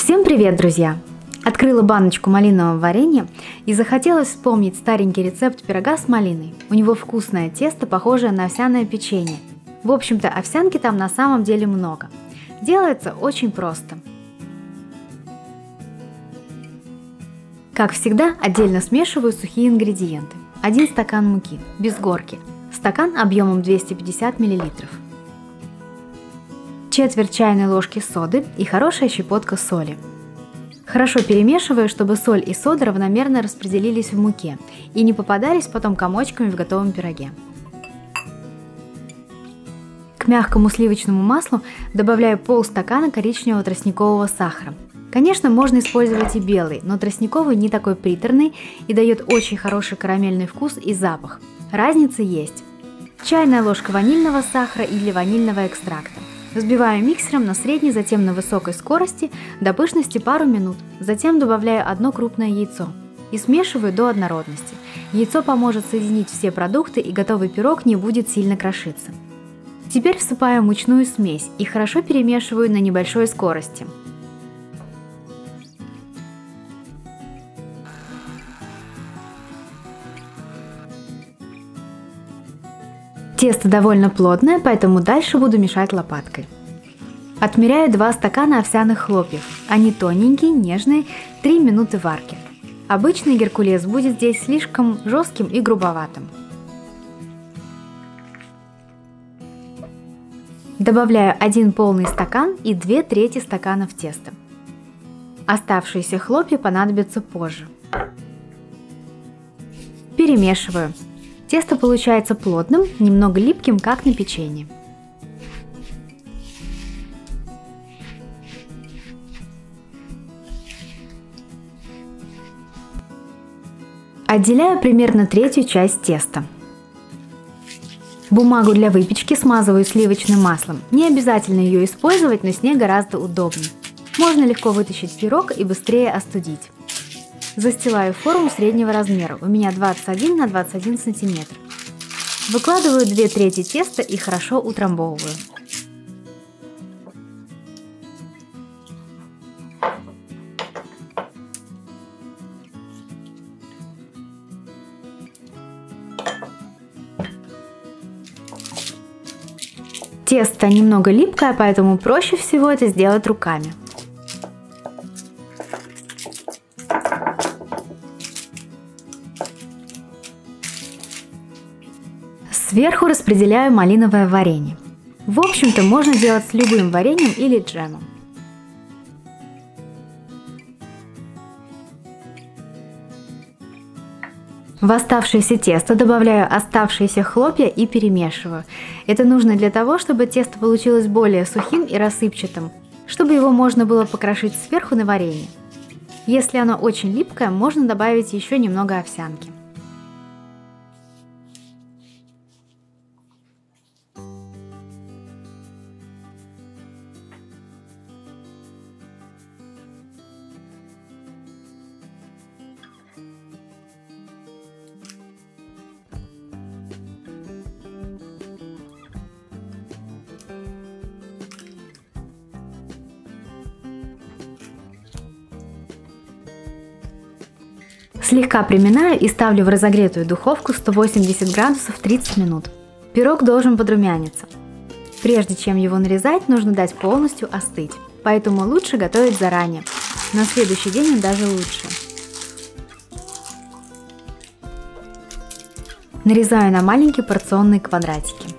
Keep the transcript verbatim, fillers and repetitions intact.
Всем привет, друзья! Открыла баночку малинового варенья и захотелось вспомнить старенький рецепт пирога с малиной. У него вкусное тесто, похожее на овсяное печенье. В общем-то, овсянки там на самом деле много. Делается очень просто. Как всегда, отдельно смешиваю сухие ингредиенты. один стакан муки, без горки, стакан объемом двести пятьдесят миллилитров, четверть чайной ложки соды и хорошая щепотка соли. Хорошо перемешиваю, чтобы соль и сода равномерно распределились в муке и не попадались потом комочками в готовом пироге. К мягкому сливочному маслу добавляю полстакана коричневого тростникового сахара. Конечно, можно использовать и белый, но тростниковый не такой приторный и дает очень хороший карамельный вкус и запах. Разница есть. Чайная ложка ванильного сахара или ванильного экстракта. Взбиваю миксером на средней, затем на высокой скорости до пышности пару минут. Затем добавляю одно крупное яйцо и смешиваю до однородности. Яйцо поможет соединить все продукты, и готовый пирог не будет сильно крошиться. Теперь всыпаю мучную смесь и хорошо перемешиваю на небольшой скорости. Тесто довольно плотное, поэтому дальше буду мешать лопаткой. Отмеряю два стакана овсяных хлопьев. Они тоненькие, нежные, три минуты варки. Обычный геркулес будет здесь слишком жестким и грубоватым. Добавляю один полный стакан и две трети стаканов теста. Оставшиеся хлопья понадобятся позже. Перемешиваю. Тесто получается плотным, немного липким, как на печенье. Отделяю примерно третью часть теста. Бумагу для выпечки смазываю сливочным маслом. Не обязательно ее использовать, но с ней гораздо удобнее. Можно легко вытащить пирог и быстрее остудить. Застилаю форму среднего размера, у меня двадцать один на двадцать один сантиметр. Выкладываю две трети теста и хорошо утрамбовываю. Тесто немного липкое, поэтому проще всего это сделать руками. Сверху распределяю малиновое варенье. В общем-то, можно делать с любым вареньем или джемом. В оставшееся тесто добавляю оставшиеся хлопья и перемешиваю. Это нужно для того, чтобы тесто получилось более сухим и рассыпчатым, чтобы его можно было покрошить сверху на варенье. Если оно очень липкое, можно добавить еще немного овсянки. Слегка приминаю и ставлю в разогретую духовку сто восемьдесят градусов тридцать минут. Пирог должен подрумяниться. Прежде чем его нарезать, нужно дать полностью остыть, поэтому лучше готовить заранее. На следующий день он даже лучше. Нарезаю на маленькие порционные квадратики.